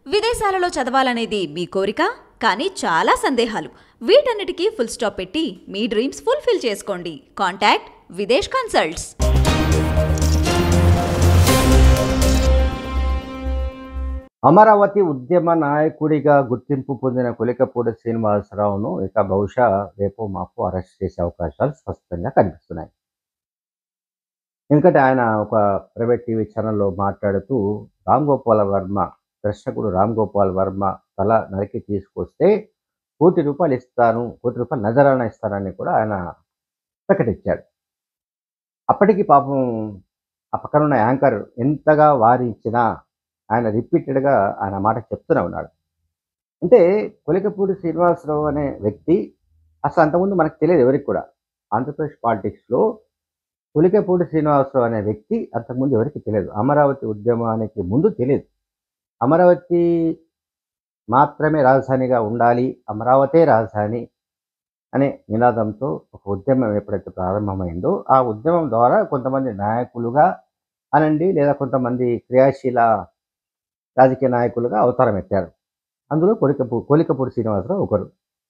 విదేశాలలో చదవాలనేది మీ కోరిక, కానీ చాలా సందేహాలు. వీటన్నిటికీ ఫుల్ స్టాప్ పెట్టి మీ డ్రీమ్స్ ఫుల్ఫిల్ చేసుకోండి. Contact Videsh consults. అమరావతి ఉద్యమ నాయకుడిగా గుర్తింపు పొందిన కొలికపూడి శ్రీనివాసరావును ఇక బహుశా రేపు మాపు అరెస్ట్ చేసే అవకాశాలు స్పష్టంగా కనిపిస్తున్నాయి. ఎందుకంటే ఆయన ఒక ప్రైవేట్ టీవీ ఛానల్లో మాట్లాడుతూ దర్శకుడు రామ్ గోపాల్ వర్మ తల నరికి తీసుకొస్తే ₹1,00,00,000 ఇస్తాను, ₹1,00,00,000 నజరానా ఇస్తానని కూడా ఆయన ప్రకటించాడు. అప్పటికి పాపం ఆ పక్కనున్న యాంకర్ ఎంతగా వారించినా ఆయన రిపీటెడ్గా ఆయన మాట చెప్తూనే ఉన్నాడు. అంటే కొలికపూడి శ్రీనివాసరావు అనే వ్యక్తి అసలు అంతకుముందు మనకు తెలియదు ఎవరికి కూడా. ఆంధ్రప్రదేశ్ పాలిటిక్స్లో కొలికపూడి శ్రీనివాసరావు అనే వ్యక్తి అంతకుముందు ఎవరికి తెలియదు. అమరావతి ఉద్యమానికి ముందు తెలియదు. అమరావతి మాత్రమే రాజధానిగా ఉండాలి, అమరావతే రాజధాని అనే నినాదంతో ఒక ఉద్యమం ఎప్పుడైతే ప్రారంభమైందో ఆ ఉద్యమం ద్వారా కొంతమంది నాయకులుగా అనండి లేదా కొంతమంది క్రియాశీల రాజకీయ నాయకులుగా అవతారం ఎత్తారు. అందులో కొలికపూడి శ్రీనివాసరావు ఒకరు.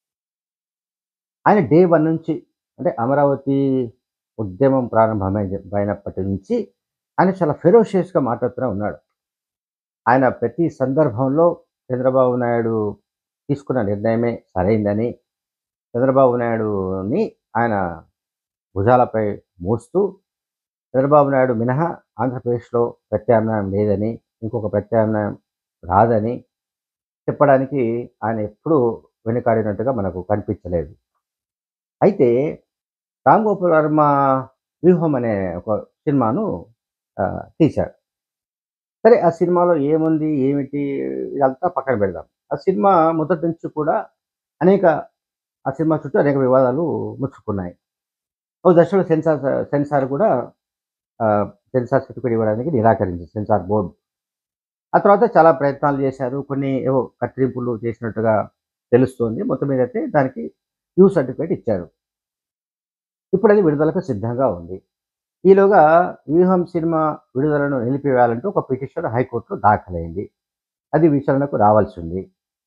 ఆయన డే 1 నుంచి అంటే అమరావతి ఉద్యమం ప్రారంభమైనప్పటి నుంచి ఆయన చాలా ఫెరోషియస్గా మాట్లాడుతూనే ఉన్నాడు. ఆయన ప్రతి సందర్భంలో చంద్రబాబు నాయుడు తీసుకున్న నిర్ణయమే సరైందని, చంద్రబాబు నాయుడుని ఆయన భుజాలపై మోస్తూ చంద్రబాబు నాయుడు మినహా ఆంధ్రప్రదేశ్లో ప్రత్యామ్నాయం లేదని, ఇంకొక ప్రత్యామ్నాయం రాదని చెప్పడానికి ఆయన ఎప్పుడూ వెనుకాడినట్టుగా మనకు కనిపించలేదు. అయితే రామ్ గోపాల్ వర్మ వ్యూహం అనే ఒక సినిమాను తీశాడు. సరే, ఆ సినిమాలో ఏముంది ఏమిటి ఇదంతా పక్కన పెడదాం. ఆ సినిమా మొదటి నుంచి కూడా ఆ సినిమా చుట్టూ అనేక వివాదాలు ముచ్చుకున్నాయి. ఓ దశలో సెన్సార్ కూడా సెన్సార్ సర్టిఫికేట్ ఇవ్వడానికి నిరాకరించింది సెన్సార్ బోర్డు. ఆ తర్వాత చాలా ప్రయత్నాలు చేశారు, కొన్ని ఏవో కత్తిరింపులు చేసినట్టుగా తెలుస్తోంది. మొత్తం మీద అయితే దానికి యూ సర్టిఫికేట్ ఇచ్చారు. ఇప్పుడు అది విడుదలకు సిద్ధంగా ఉంది. ఈలోగా వ్యూహం సినిమా విడుదలను నిలిపివేయాలంటూ ఒక పిటిషన్ హైకోర్టులో దాఖలైంది. అది విచారణకు రావాల్సి ఉంది.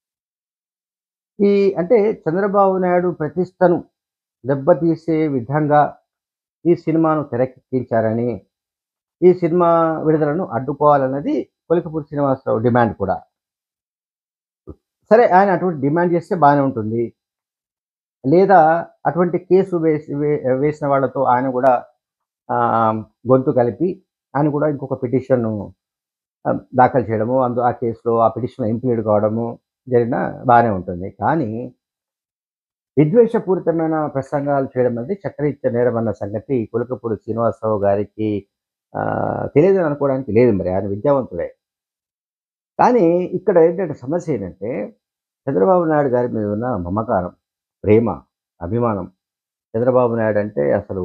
అంటే చంద్రబాబు నాయుడు ప్రతిష్టను దెబ్బతీసే విధంగా ఈ సినిమాను తెరకెక్కించారని, ఈ సినిమా విడుదలను అడ్డుకోవాలన్నది కొలికపూడి శ్రీనివాసరావు డిమాండ్ కూడా. సరే, ఆయన అటువంటి డిమాండ్ చేస్తే బాగానే ఉంటుంది. లేదా అటువంటి కేసు వేసిన వాళ్ళతో ఆయన కూడా గొంతు కలిపి ఆయన కూడా ఇంకొక పిటిషన్ను దాఖలు చేయడము, ఆ కేసులో ఆ పిటిషన్ ఇంప్లీడ్ కావడము జరిగినా బాగానే ఉంటుంది. కానీ విద్వేషపూరితమైన ప్రసంగాలు చేయడం అనేది చట్టరీత్యా నేరం అన్న సంగతి కొలికపూడి శ్రీనివాసరావు గారికి తెలియదని అనుకోవడానికి లేదు. మరి ఆయన విద్యావంతుడే. కానీ ఇక్కడ ఏంటంటే సమస్య ఏంటంటే చంద్రబాబు నాయుడు గారి మీద ఉన్న మమకారం, ప్రేమ, అభిమానం. చంద్రబాబు నాయుడు అంటే అసలు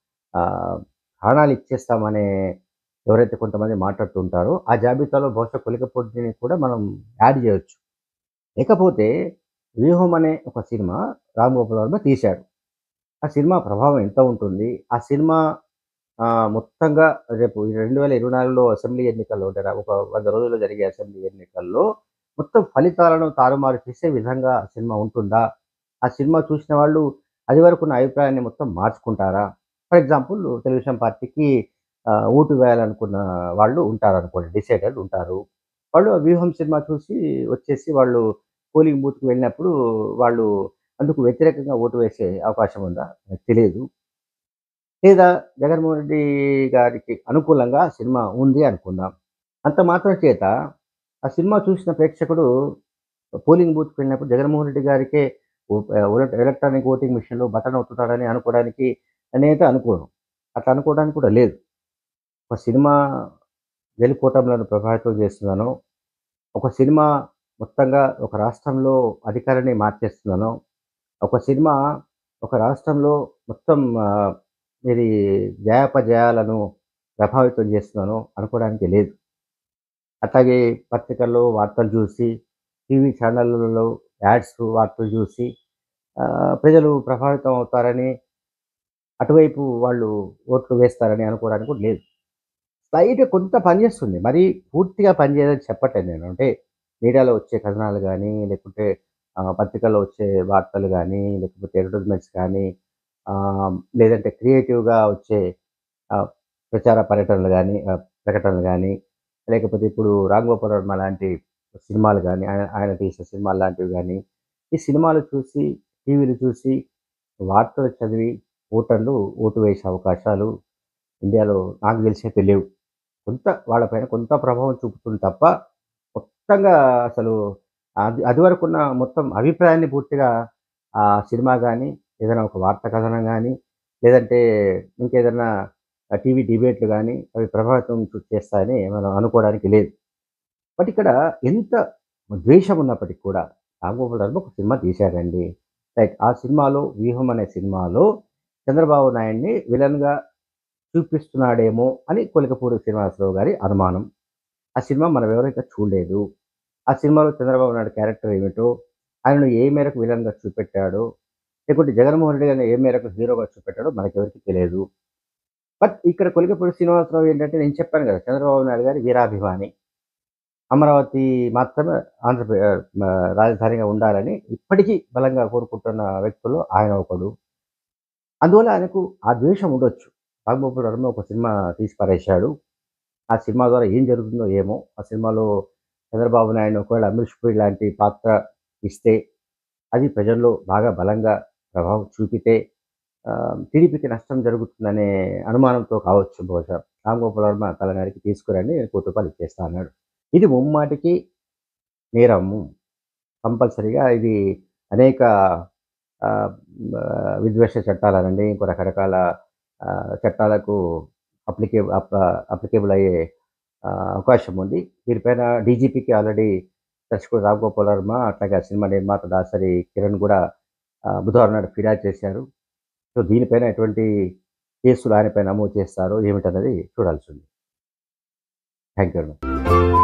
ప్రాణాలు ఇచ్చేస్తామనే ఎవరైతే కొంతమంది మాట్లాడుతుంటారో ఆ జాబితాలో బహుశా కొలికపూడిని కూడా మనం యాడ్ చేయొచ్చు. లేకపోతే వ్యూహం అనే ఒక సినిమా రామ్ గోపాల్ వర్మ తీశాడు. ఆ సినిమా ప్రభావం ఎంత ఉంటుంది? ఆ సినిమా మొత్తంగా రేపు 2024లో అసెంబ్లీ ఎన్నికల్లో ఉంటారు, ఒక 100 రోజుల్లో జరిగే అసెంబ్లీ ఎన్నికల్లో మొత్తం ఫలితాలను తారుమారు చేసే విధంగా ఆ సినిమా ఉంటుందా? ఆ సినిమా చూసిన వాళ్ళు అది వరకు ఉన్న అభిప్రాయాన్ని మొత్తం మార్చుకుంటారా? ఫర్ ఎగ్జాంపుల్ తెలుగుదేశం పార్టీకి ఓటు వేయాలనుకున్న వాళ్ళు ఉంటారనుకోండి, డిసైడెడ్ ఉంటారు. వాళ్ళు వ్యూహం సినిమా చూసి వచ్చేసి వాళ్ళు పోలింగ్ బూత్‌కి వెళ్ళినప్పుడు వాళ్ళు అందుకు వ్యతిరేకంగా ఓటు వేసే అవకాశం ఉందా? నాకు తెలియదు. లేదా జగన్మోహన్ రెడ్డి గారికి అనుకూలంగా సినిమా ఉంది అనుకుందాం. అంత మాత్రం చేత ఆ సినిమా చూసిన ప్రేక్షకుడు పోలింగ్ బూత్‌కి వెళ్ళినప్పుడు జగన్మోహన్ రెడ్డి గారికే ఎలక్ట్రానిక్ ఓటింగ్ మిషన్‌లో బటన్ ఒత్తుతాడని అనుకోవడానికి నేనైతే అనుకోను. అట్లా అనుకోవడానికి కూడా లేదు. ఒక సినిమా గెలుపోటములను ప్రభావితం చేస్తుందనో, ఒక సినిమా మొత్తంగా ఒక రాష్ట్రంలో అధికారాన్ని మార్చేస్తుందనో, ఒక సినిమా ఒక రాష్ట్రంలో మొత్తం ఇది జయాపజయాలను ప్రభావితం చేస్తుందనో అనుకోవడానికి లేదు. అట్లాగే పత్రికల్లో వార్తలు చూసి, టీవీ ఛానళ్ళలో యాడ్స్ వార్తలు చూసి ప్రజలు ప్రభావితం అవుతారని, అటువైపు వాళ్ళు ఓట్లు వేస్తారని అనుకోవడానికి కూడా లేదు. స్లైట్‌గా కొంత పనిచేస్తుంది. మరీ పూర్తిగా పనిచేయదని చెప్పట్లేదు నేను. అంటే మీడియాలో వచ్చే కథనాలు గానీ, లేకుంటే పత్రికల్లో వచ్చే వార్తలు గానీ, లేకపోతే అడ్వర్టైజ్‌మెంట్స్ కానీ, లేదంటే క్రియేటివ్‌గా వచ్చే ప్రచార పర్యటనలు గానీ, ప్రకటనలు గానీ, లేకపోతే ఇప్పుడు 'రామ్ గోపాల్ వర్మ' లాంటి సినిమాలు గానీ, ఆయన ఆయన తీసిన సినిమాలు లాంటివి గానీ, ఈ సినిమాలు చూసి, టీవీలు చూసి, వార్తలు చదివి ఓటు వేసే అవకాశాలు ఇండియాలో నాకు తెలిసైతే లేవు. వాళ్ళపైన కొంత ప్రభావం చూపుతుంది తప్ప, మొత్తంగా అసలు అదివరకున్న మొత్తం అభిప్రాయాన్ని పూర్తిగా ఆ సినిమా గానీ, ఏదైనా ఒక వార్తా కథనం గానీ, లేదంటే ఇంకేదన్నా టీవీ డిబేట్‌లు గానీ, అవి ప్రభావితం చేస్తాయని మనం అనుకోవడానికి లేదు. బట్ ఇక్కడ ఎంత ద్వేషం ఉన్నప్పటికి కూడా 'రామ్ గోపాల్ వర్మ' ఒక సినిమా తీశారండి. రైట్. ఆ సినిమాలో 'వ్యూహం' అనే సినిమాలో చంద్రబాబు నాయుడిని విలన్‌గా చూపిస్తున్నాడేమో అని కొలికపూడి శ్రీనివాసరావు గారి అనుమానం. ఆ సినిమా మనం ఎవరైతే చూడలేదు. ఆ సినిమాలో చంద్రబాబు నాయుడు క్యారెక్టర్ ఏమిటో, ఆయనను ఏ మేరకు విలన్‌గా చూపెట్టాడో, లేకుంటే జగన్మోహన్ రెడ్డి గారిని ఏ మేరకు హీరోగా చూపెట్టాడో మనకెవరికీ తెలియదు. బట్ ఇక్కడ కొలికపూడి శ్రీనివాసరావు ఏంటంటే నేను చెప్పాను కదా! చంద్రబాబు నాయుడు గారి వీరాభిమాని. అమరావతి మాత్రమే రాజధానిగా ఉండాలని ఇప్పటికీ బలంగా కోరుకుంటున్న వ్యక్తుల్లో ఆయన ఒకడు. అందువల్ల ఆయనకు ఆ ద్వేషం ఉండొచ్చు. 'రాంగోపాల్ వర్మ' ఒక సినిమా తీసి పారేశాడు. ఆ సినిమా ద్వారా ఏం జరుగుతుందో ఏమో! ఆ సినిమాలో చంద్రబాబు నాయుడు ఒకవేళ 'అమరీష్ పురి' లాంటి పాత్ర ఇస్తే, అది ప్రజల్లో బాగా బలంగా ప్రభావం చూపితే టీడీపీకి నష్టం జరుగుతుందనే అనుమానంతో కావచ్చు బహుశా 'రాంగోపాల్ వర్మ' తలనారికి తీసుకురండి నేను ₹1,00,00,000 ఇచ్చేస్తా అన్నాడు. ఇది ముమ్మాటికి నేరము. కంపల్సరీగా ఇది అనేక ఆహ్, విద్వేష చట్టాలనండి, ఇంకో రకరకాల చట్టాలకు అప్లికేబుల్ అయ్యే అవకాశం ఉంది. దీనిపైన డీజీపీకి ఆల్రెడీ దర్శకుడు 'రామ్ గోపాల్ వర్మ' అట్లాగే ఆ సినిమా నిర్మాత దాసరి కిరణ్ కూడా బుధవారం నాడు ఫిర్యాదు చేశారు. సో, దీనిపైన ఎటువంటి కేసులు ఆయనపై నమోదు చేస్తారో ఏమిటన్నది చూడాల్సి ఉంది. Thank you very much.